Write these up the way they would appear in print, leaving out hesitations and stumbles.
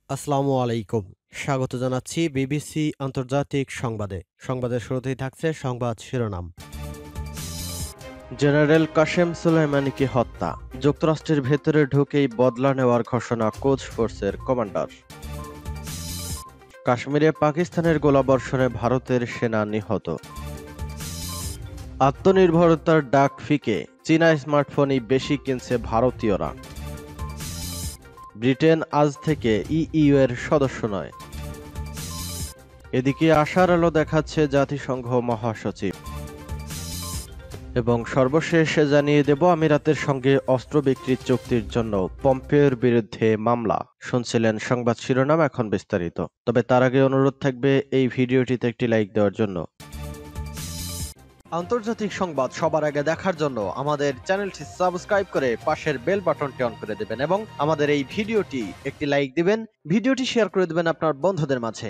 আসসালামু আলাইকুম। স্বাগত জানাচ্ছি বিবিসি আন্তর্জাতিক সংবাদে। সংবাদের শুরুতেই থাকছে সংবাদ শিরোনাম। জেনারেল কাশেম সুলাইমানিকে হত্যা, যুক্তরাষ্ট্রের ভেতরে ঢুকেই বদলা নেওয়ার ঘোষণা কোচ ফোর্সের কমান্ডার। কাশ্মীরে পাকিস্তানের গোলাবর্ষণে ভারতের সেনা নিহত। আত্মনির্ভরতার ডাক ফিকে, চীনা স্মার্টফোনই বেশি কিনছে ভারতীয়রা। ব্রিটেন আজ থেকে ইইউ এর সদস্য নয়। এদিকে আশার আলো দেখাচ্ছে জাতিসংঘ মহাসচিব। এবং সর্বশেষ জানিয়ে দেব, আমিরাতের সঙ্গে অস্ত্র বিক্রির চুক্তির জন্য পম্পেওর বিরুদ্ধে মামলা। শুনছিলেন সংবাদ শিরোনাম, এখন বিস্তারিত। তবে তার আগে অনুরোধ থাকবে এই ভিডিওটিতে একটি লাইক দেওয়ার জন্য। আন্তর্জাতিক সংবাদ সবার আগে দেখার জন্য আমাদের চ্যানেলটি সাবস্ক্রাইব করে পাশের বেল বাটনটি অন করে দেবেন এবং আমাদের এই ভিডিওটি একটি লাইক দিবেন, ভিডিওটি শেয়ার করে দেবেন আপনার বন্ধুদের মাঝে।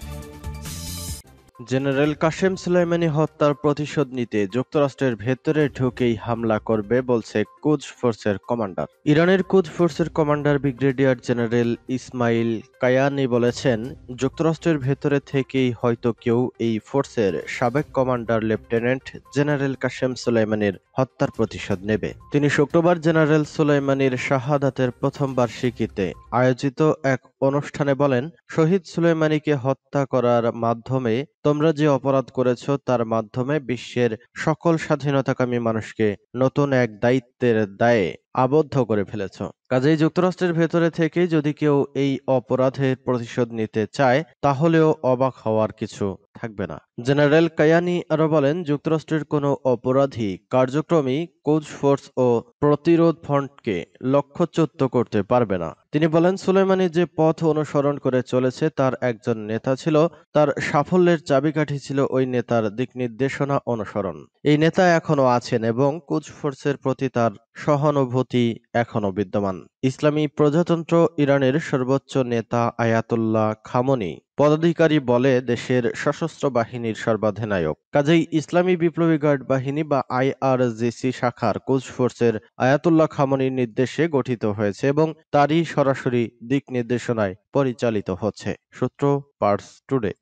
জেনারেল কাশেম সুলাইমানি হত্যার প্রতিশোধ নিতে যুক্তরাষ্ট্রের ভেতরে ঢুকেই হামলা করবে বলছে কুদস ফোর্সের কমান্ডার। ইরানের কুদস ফোর্সের commander brigadier general Ismail Qaani বলেছেন, যুক্তরাষ্ট্রের ভেতরে থেকেই হয়তো কেউ এই ফোর্সের সাবেক কমান্ডার লেফটেন্যান্ট জেনারেল কাশেম সুলাইমানির হত্যার প্রতিশোধ নেবে। তিনি শুক্রবার জেনারেল সুলাইমানির শাহাদাতের প্রথম বার্ষিকীতে আয়োজিত এক অনুষ্ঠানে বলেন, শহীদ সুলাইমানিকে হত্যা করার মাধ্যমে তোমরা যে অপরাধ করেছ তার মাধ্যমে বিশ্বের সকল স্বাধীনতাকামী মানুষকে নতুন এক দায়িত্বের দায়ে আবদ্ধ করে ফেলেছ। কাজেই যুক্তরাষ্ট্রের ভেতরে থেকে যদি কেউ এই অপরাধের প্রতিশোধ নিতে চায় তাহলেও অবাক হওয়ার কিছু থাকবে না। জেনারেল কায়ানি আরো বলেন, যুক্তরাষ্ট্রের কোনো অপরাধী কার্যক্রমই কোচ ফোর্স ও প্রতিরোধ ফ্রন্টকে লক্ষ্যচ্যুত করতে পারবে না। তিনি বলেন, সুলাইমানি যে পথ অনুসরণ করে চলেছে তার একজন নেতা ছিল, তার সাফল্যের চাবিকাঠি ছিল ওই নেতার দিক নির্দেশনা অনুসরণ। এই নেতা এখনো আছেন এবং কুদস ফোর্সের প্রতি তার সহানুভূতি এখনো বিদ্যমান। ইসলামী প্রজাতন্ত্র ইরানের সর্বোচ্চ নেতা আয়াতুল্লাহ খামেনি পদাধিকারী বলে দেশের সশস্ত্র বাহিনীর সর্বাধিনায়ক। কাজেই ইসলামী বিপ্লবী গার্ড বাহিনী বা আইআরজিসি শাখার কুদস ফোর্সের আয়াতুল্লাহ খামেনির নির্দেশে গঠিত হয়েছে এবং তারই সরাসরি দিক নির্দেশনায় পরিচালিত হচ্ছে। সূত্র পার্স টুডে।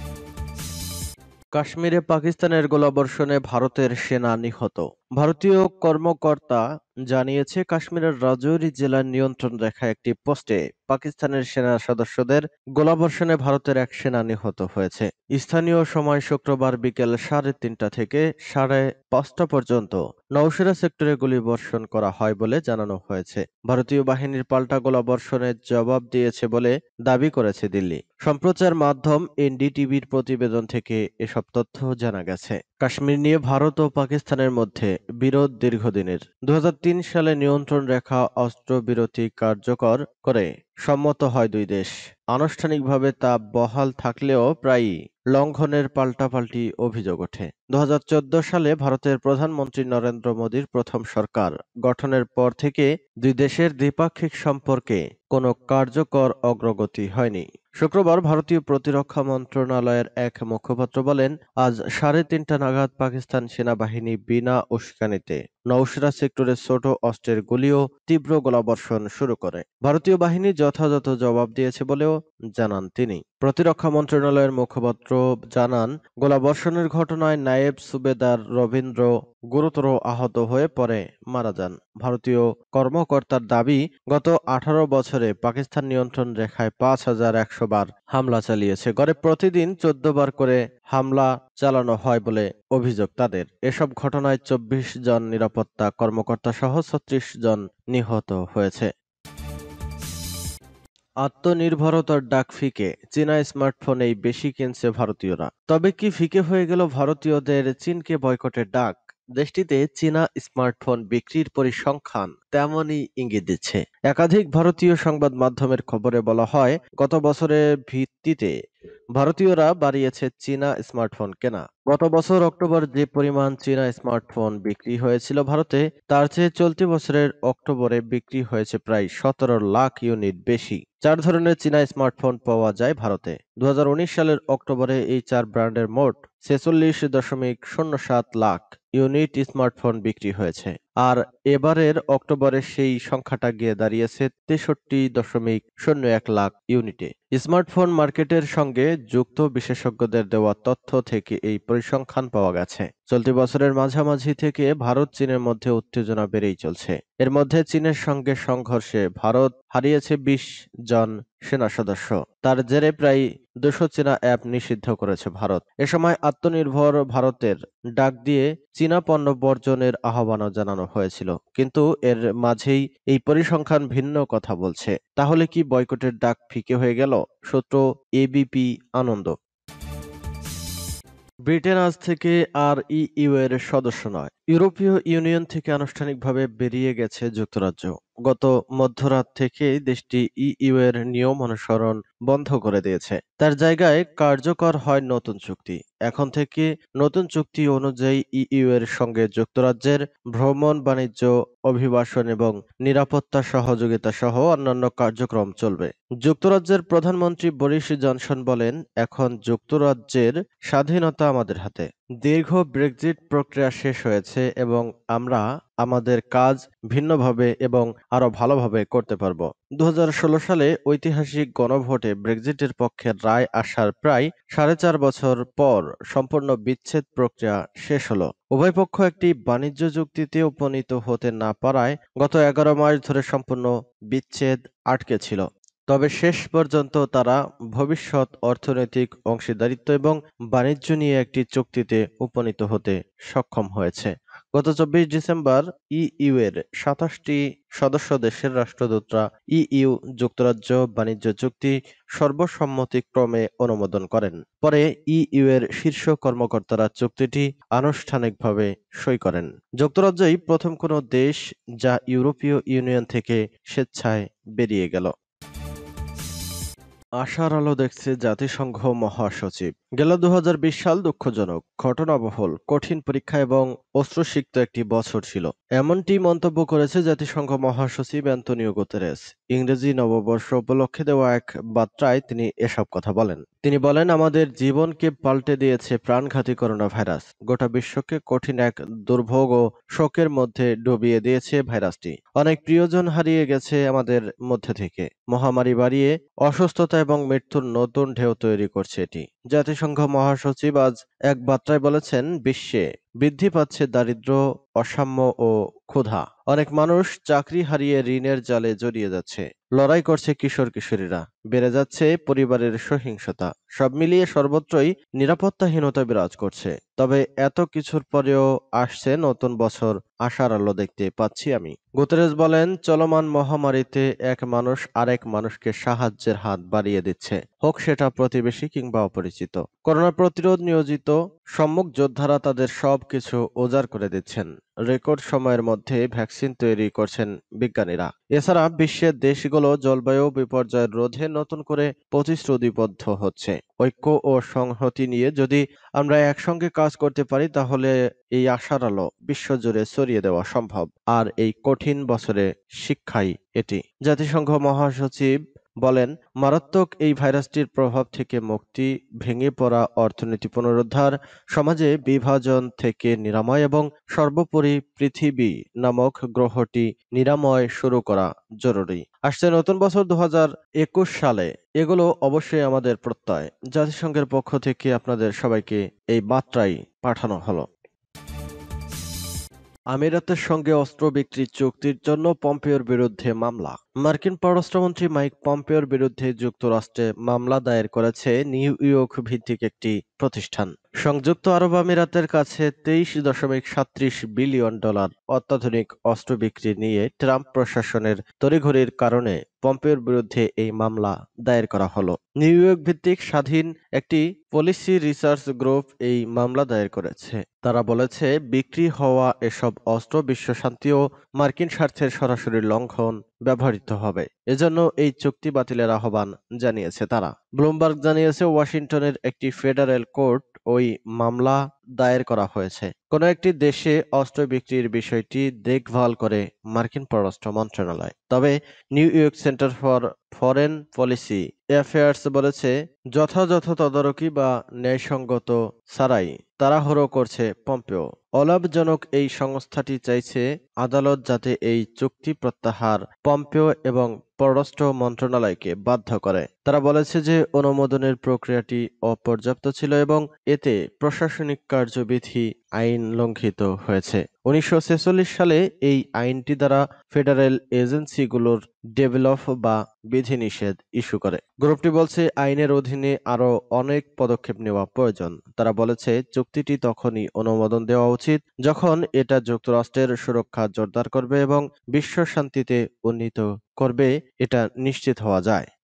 কাশ্মীরে পাকিস্তানের গোলাবর্ষণে ভারতের সেনা নিহত। ভারতীয় কর্মকর্তা জানিয়েছে, কাশ্মীরের রাজৌরি জেলার নিয়ন্ত্রণ রেখায় একটি পোস্টে পাকিস্তানের সেনা সদস্যদের গোলাবর্ষণে ভারতের এক সেনা নিহত হয়েছে। স্থানীয় সময় শুক্রবার বিকেল 3:30 থেকে 5:30 পর্যন্ত নওশেরা সেক্টরে গুলিবর্ষণ করা হয় বলে জানানো হয়েছে। ভারতীয় বাহিনীর পাল্টা গোলাবর্ষণের জবাব দিয়েছে বলে দাবি করেছে দিল্লি। সম্প্রচার মাধ্যম এনডিটিভির প্রতিবেদন থেকে এসব তথ্য জানা গেছে। কাশ্মীর নিয়ে ভারত ও পাকিস্তানের মধ্যে বিরোধ দীর্ঘদিনের। 2003 সালে নিয়ন্ত্রণ রেখা অস্ত্রবিরতি কার্যকর করে সম্মত হয় দুই দেশ। আনুষ্ঠানিকভাবে তা বহাল থাকলেও প্রায়ই লঙ্ঘনের পাল্টাপাল্টি অভিযোগ ওঠে। 2014 সালে ভারতের প্রধানমন্ত্রী নরেন্দ্র মোদীর প্রথম সরকার গঠনের পর থেকে দুই দেশের দ্বিপাক্ষিক সম্পর্কে কোনো কার্যকর অগ্রগতি হয়নি। শুক্রবার ভারতীয় প্রতিরক্ষা মন্ত্রণালয়ের এক মুখপাত্র বলেন, আজ 3:30 নাগাদ পাকিস্তান সেনাবাহিনী বিনা উস্কানিতে নওশেরা সেক্টরে ছোট অস্ত্রের গুলি ও তীব্র গোলাবর্ষণ শুরু করে। ভারতীয় বাহিনী যথাযথ জবাব দিয়েছে বলেও জানান তিনি। প্রতিরক্ষা মন্ত্রণালয়ের মুখপাত্র জানান, গোলাবর্ষণের ঘটনায় নায়েব সুবেদার রবীন্দ্র গুরুতর আহত হয়ে পরে মারা যান। ভারতীয় কর্মকর্তার দাবি, গত 18 বছরে পাকিস্তান নিয়ন্ত্রণ রেখায় 5100 বার হামলা চালিয়েছে। গড়ে প্রতিদিন 14 বার করে হামলা চালানো হয় বলে অভিযোগ তাদের। এসব ঘটনায় 24 জন নিরাপত্তা কর্মকর্তা সহ 36 জন নিহত হয়েছে। আত্মনির্ভরতার ডাক ফিকে, চীনা স্মার্টফোনেই বেশি কিনছে ভারতীয়রা। তবে কি ফিকে হয়ে গেল ভারতীয়দের চীনকে বয়কটের ডাক? দেশটিতে চীনা স্মার্টফোন বিক্রির পরিসংখ্যান তেমনই ইঙ্গিত দিচ্ছে। একাধিক ভারতীয় সংবাদ মাধ্যমের খবরে বলা হয়, গত বছরের ভিত্তিতে ভারতীয়রা বাড়িয়েছে চীনা স্মার্টফোন কেনা। গত বছর অক্টোবর যে পরিমাণ চীনা স্মার্টফোন বিক্রি হয়েছিল ভারতে, তার চেয়ে চলতি বছরের অক্টোবরে বিক্রি হয়েছে প্রায় 17 লাখ ইউনিট বেশি। 4 ধরনের চীনা স্মার্টফোন পাওয়া যায় ভারতে। 2019 সালের অক্টোবরে এই 4 ব্র্যান্ডের মোট 46.07 লাখ ইউনিট স্মার্টফোন বিক্রি হয়েছে। আর এবারের অক্টোবরে সেই সংখ্যাটা গিয়ে দাঁড়িয়েছে ৬৩.০১ লাখ ইউনিটে। স্মার্টফোন মার্কেটের সঙ্গে যুক্ত বিশেষজ্ঞদের দেওয়া তথ্য থেকে এই পরিসংখ্যান পাওয়া গেছে। চলতি বছরের মাঝামাঝি থেকে ভারত চীনের মধ্যে উত্তেজনা বেড়েই চলছে। এর মধ্যে চীনের সঙ্গে সংঘর্ষে ভারত হারিয়েছে ২০ জন সেনা সদস্য। তার জেরে প্রায় ২০০ চীনা অ্যাপ নিষিদ্ধ করেছে ভারত। এ সময় আত্মনির্ভর ভারতের ডাক দিয়ে চীনা পণ্য বর্জনের আহ্বানও জানানো হয়েছিল। কিন্তু এর মাঝেই এই পরিসংখ্যান ভিন্ন কথা বলছে। তাহলে কি বয়কটের ডাক ফিকে হয়ে গেল? সূত্র এবিপি আনন্দ। ব্রিটেন আজ থেকে আর ইইউ এর সদস্য নয়। ইউরোপীয় ইউনিয়ন থেকে আনুষ্ঠানিকভাবে বেরিয়ে গেছে যুক্তরাজ্য। গত মধ্যরাত থেকেই দেশটি ইইউ এর নিয়ম অনুসরণ বন্ধ করে দিয়েছে। তার জায়গায় কার্যকর হয় নতুন চুক্তি। এখন থেকে নতুন চুক্তি অনুযায়ী ইইউ এর সঙ্গে যুক্তরাজ্যের ভ্রমণ, বাণিজ্য, অভিবাসন এবং নিরাপত্তা সহযোগিতা সহ অন্যান্য কার্যক্রম চলবে। যুক্তরাজ্যের প্রধানমন্ত্রী বরিস জনসন বলেন, এখন যুক্তরাজ্যের স্বাধীনতা আমাদের হাতে। দীর্ঘ ব্রেক্সিট প্রক্রিয়া শেষ হয়েছে এবং আমরা আমাদের কাজ ভিন্নভাবে এবং আরো ভালোভাবে করতে পারব। ২০১৬ সালে ঐতিহাসিক গণভোটে ব্রেক্সিটের পক্ষে রায় আসার প্রায় ৪.৫ বছর পর সম্পূর্ণ বিচ্ছেদ প্রক্রিয়া শেষ হলো। উভয় পক্ষ একটি বাণিজ্য চুক্তিতে উপনীত হতে না পারায় গত ১১ মাস ধরে সম্পূর্ণ বিচ্ছেদ আটকে ছিল। তবে শেষ পর্যন্ত তারা ভবিষ্যৎ অর্থনৈতিক অংশীদারিত্ব এবং বাণিজ্য নিয়ে একটি চুক্তিতে উপনীত হতে সক্ষম হয়েছে। গত ২৪ ডিসেম্বর ইইউ এর ২৭টি সদস্য দেশের রাষ্ট্রদূতরা ইইউ যুক্তরাজ্য বাণিজ্য চুক্তি সর্বসম্মতিক্রমে অনুমোদন করেন। পরে ইইউ এর শীর্ষ কর্মকর্তারা চুক্তিটি আনুষ্ঠানিকভাবে সই করেন। যুক্তরাজ্যই প্রথম কোনো দেশ যা ইউরোপীয় ইউনিয়ন থেকে স্বেচ্ছায় বেরিয়ে গেল। আশার আলো দেখছে জাতিসংঘ মহাসচিব। গেল ২০২০ সাল দুঃখজনক, ঘটনাবহুল, কঠিন পরীক্ষা এবং অশ্রুসিক্ত একটি বছর ছিল। এমনটি মন্তব্য করেছে জাতিসংঘ মহাসচিব অ্যান্তোনিও গুতেরেস। ইংরেজি নববর্ষ উপলক্ষে দেওয়া এক বার্তায় তিনি এসব কথা বলেন। তিনি বলেন, আমাদের জীবনকে পাল্টে দিয়েছে প্রাণঘাতী করোনা ভাইরাস। গোটা বিশ্বকে কঠিন এক দুর্ভোগ ও শোকের মধ্যে ডুবিয়ে দিয়েছে ভাইরাসটি। অনেক প্রিয়জন হারিয়ে গেছে আমাদের মধ্যে থেকে। মহামারী বাড়িয়ে অসুস্থতা এবং মৃত্যুর নতুন ঢেউ তৈরি করছে এটি। জাতিসংঘ মহাসচিব আজ এক বার্তায় বলেছেন, বিশ্বে বৃদ্ধি পাচ্ছে দারিদ্র্য, অসাম্য ও ক্ষুধা। অনেক মানুষ চাকরি হারিয়ে ঋণের জালে জড়িয়ে যাচ্ছে। লড়াই করছে কিশোর কিশোরীরা। বেড়ে যাচ্ছে পরিবারের সহিংসতা। সব মিলিয়ে সর্বত্রই নিরাপত্তাহীনতা বিরাজ করছে। তবে এত কিছুর পরেও আসছে নতুন বছর, আশার আলো দেখতে পাচ্ছি আমি। গুতেরেস বলেন, চলমান মহামারীতে এক মানুষ আরেক মানুষকে সাহায্যের হাত বাড়িয়ে দিচ্ছে, হোক সেটা প্রতিবেশী কিংবা অপরিচিত। করোনা প্রতিরোধ নিয়োজিত সম্মুখ যোদ্ধারা তাদের সবকিছু উজাড় করে দিচ্ছেন। রেকর্ড সময়ের মধ্যে ভ্যাকসিন তৈরি করছেন বিজ্ঞানীরা। এছাড়া বিশ্বের দেশগুলো জলবায়ু বিপর্যয় রোধে নতুন করে প্রতিশ্রুতিবদ্ধ হচ্ছে। ঐক্য ও সংহতি নিয়ে যদি আমরা একসঙ্গে কাজ করতে পারি তাহলে এই আশার আলো বিশ্বজুড়ে ছড়িয়ে দেওয়া সম্ভব। আর এই কঠিন বছরে শিক্ষাই এটি। জাতিসংঘ মহাসচিব বলেন, মারাত্মক এই ভাইরাসটির প্রভাব থেকে মুক্তি, ভেঙে পড়া অর্থনীতি পুনরুদ্ধার, সমাজে বিভাজন থেকে নিরাময় এবং সর্বোপরি পৃথিবী নামক গ্রহটি নিরাময় শুরু করা জরুরি। আসছে নতুন বছর ২০২১ সালে। এগুলো অবশ্যই আমাদের প্রত্যয়। জাতিসংঘের পক্ষ থেকে আপনাদের সবাইকে এই বার্তাই পাঠানো হলো। আমিরাতের সঙ্গে অস্ত্র বিক্রি চুক্তির জন্য পম্পেওর বিরুদ্ধে মামলা। মার্কিন পররাষ্ট্রমন্ত্রী মাইক পম্পেওর বিরুদ্ধে যুক্তরাষ্ট্রে মামলা দায়ের করেছে নিউ ইয়র্ক ভিত্তিক একটি প্রতিষ্ঠান। সংযুক্ত আরব আমিরাতের কাছে $23.37 বিলিয়ন অত্যাধুনিক অস্ত্র বিক্রি নিয়ে ট্রাম্প প্রশাসনের তড়িঘড়ির কারণে পম্পেওর বিরুদ্ধে এই মামলা দায়ের করা হলো। নিউ ইয়র্ক ভিত্তিক স্বাধীন একটি পলিসি রিসার্চ গ্রুপ এই মামলা দায়ের করেছে। তারা বলেছে, বিক্রি হওয়া এসব অস্ত্র বিশ্বশান্তি ও মার্কিন স্বার্থের সরাসরি লঙ্ঘন ব্যবহৃত হবে। এজন্য এই চুক্তি বাতিলের আহ্বান জানিয়েছে তারা। ব্লুমবার্গ জানিয়েছে, ওয়াশিংটনের একটি ফেডারেল কোর্ট ওই মামলা দায়ের করা হয়েছে। কোনো একটি দেশে অস্ত্র বিক্রির বিষয়টি দেখভাল করে মার্কিন পররাষ্ট্র মন্ত্রণালয়। তবে New York Center for Foreign Policy Affairs বলেছে, যথাযথ তদারকি বা ন্যায়সঙ্গত ছাড়াই তাড়াহুড়ো করছে পম্পেও। অলাভজনক এই সংস্থাটি চাইছে আদালত যাতে এই চুক্তি প্রত্যাহার পম্পেও এবং পররাষ্ট্র মন্ত্রণালয়কে বাধ্য করে। তারা বলেছে যে অনুমোদনের প্রক্রিয়াটি অপর্যাপ্ত ছিল এবং এতে প্রশাসনিক কার্যবিধি আইন লঙ্ঘিত হয়েছে। ১৯৪৬ সালে এই আইনটি দ্বারা ফেডারেল এজেন্সিগুলোর ডেভেলপ বা বিধিনিষেধ ইস্যু করে। গ্রুপটি বলছে আইনের অধীনে আরও অনেক পদক্ষেপ নেওয়া প্রয়োজন। তারা বলেছে চুক্তিটি তখনই অনুমোদন দেওয়া উচিত যখন এটা যুক্তরাষ্ট্রের সুরক্ষা জোরদার করবে এবং বিশ্ব শান্তিতে উন্নীত করবে এটা নিশ্চিত হওয়া যায়।